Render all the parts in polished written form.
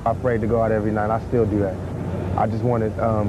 I prayed to God every night. I still do that. I just wanted, I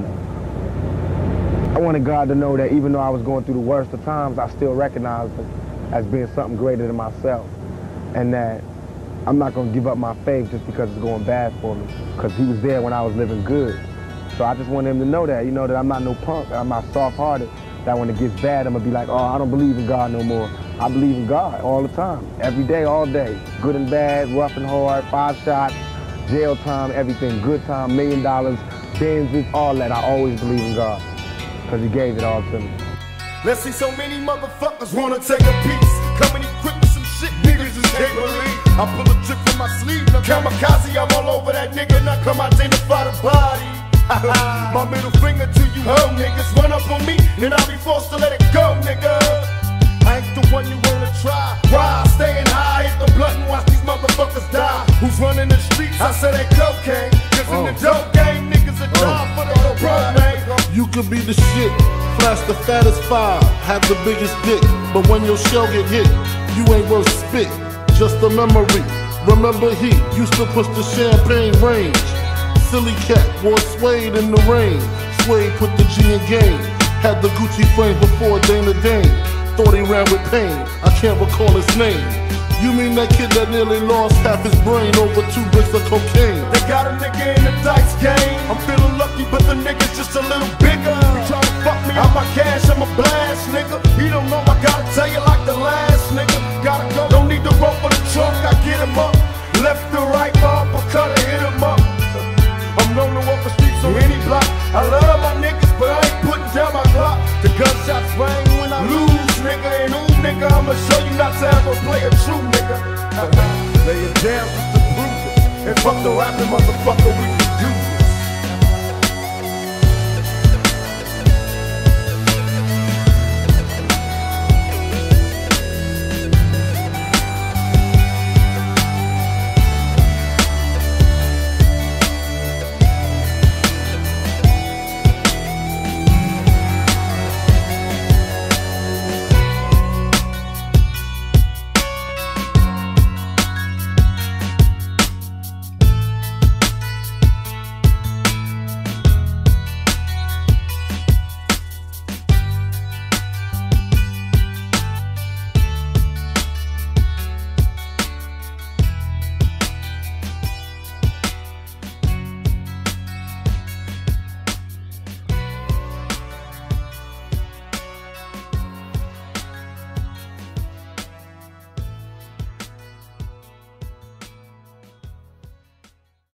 wanted God to know that even though I was going through the worst of times, I still recognized it as being something greater than myself, and that I'm not going to give up my faith just because it's going bad for me, because he was there when I was living good. So I just want him to know that, that I'm not no punk, I'm not soft-hearted, that when it gets bad, I'm going to be like, oh, I don't believe in God no more. I believe in God all the time, every day, all day, good and bad, rough and hard, 5 shots, jail time, everything, good time, $1 million, Benzes, all that. I always believe in God, because he gave it all to me. Let's see, so many motherfuckers wanna take a piece. Coming equipped with some shit niggas just can't believe. I pull a trick from my sleeve, now kamikaze, I'm all over that nigga. Now come identify the body. My middle finger to you hoe niggas. Run up on me, then I'll be forced to let it go, nigga. I ain't the one you wanna try. Why? Staying high, hit the blunt and watch these motherfuckers die. Who's running the streets? I said that cocaine. Cause in the dope game, niggas are die for the whole broad name. You could be the shit, flash the fattest 5, have the biggest dick, but when your shell get hit, you ain't worth spit, just a memory. Remember he used to push the champagne range. Silly cat wore suede in the rain. Suede put the G in game. Had the Gucci frame before Dana Dane. Thought he ran with pain, I can't recall his name. You mean that kid that nearly lost half his brain over 2 bricks of cocaine? They got a nigga in the dice game. I'm feeling lucky, but the nigga's just a little bigger. He tryna fuck me out my cash, I'm a blast, nigga. He don't know I gotta tell you like the last nigga. Gotta go, don't need the rope for the trunk, I get him up. Left to right, uppercut, I hit him up. I'm known to walk the streets on any block. I love my niggas, but I ain't putting down my clock. The gunshots ring when I lose, nigga. And ooh, nigga, I'ma show you not to ever play a true nigga. Lay it down just to prove it. And fuck the rapping motherfucker, we